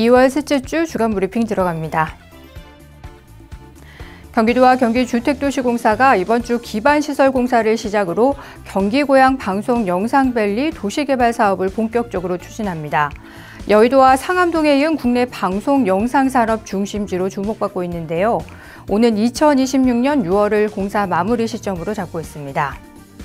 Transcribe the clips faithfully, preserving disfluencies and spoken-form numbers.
이월 셋째 주 주간 브리핑 들어갑니다. 경기도와 경기주택도시공사가 이번 주 기반시설 공사를 시작으로 경기고양 방송 영상밸리 도시개발 사업을 본격적으로 추진합니다. 여의도와 상암동에 이은 국내 방송 영상산업 중심지로 주목받고 있는데요. 오는 이천이십육 년 유월을 공사 마무리 시점으로 잡고 있습니다.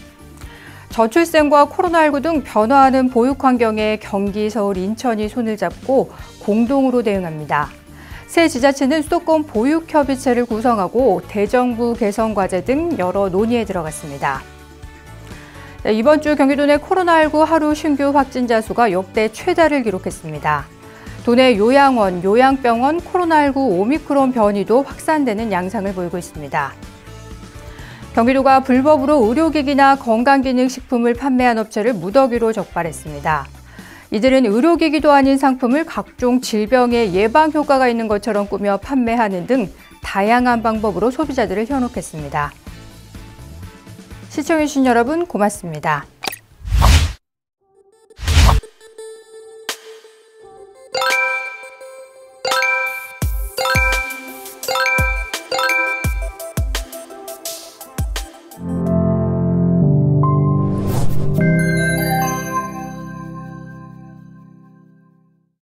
저출생과 코로나십구 등 변화하는 보육 환경에 경기, 서울, 인천이 손을 잡고 공동으로 대응합니다. 새 지자체는 수도권 보육협의체를 구성하고 대정부 개선 과제 등 여러 논의에 들어갔습니다. 네, 이번 주 경기도 내 코로나십구 하루 신규 확진자 수가 역대 최다를 기록했습니다. 도내 요양원, 요양병원 코로나십구 오미크론 변이도 확산되는 양상을 보이고 있습니다. 경기도가 불법으로 의료기기나 건강기능식품을 판매한 업체를 무더기로 적발했습니다. 이들은 의료기기도 아닌 상품을 각종 질병의 예방 효과가 있는 것처럼 꾸며 판매하는 등 다양한 방법으로 소비자들을 현혹했습니다. 시청해주신 여러분 고맙습니다.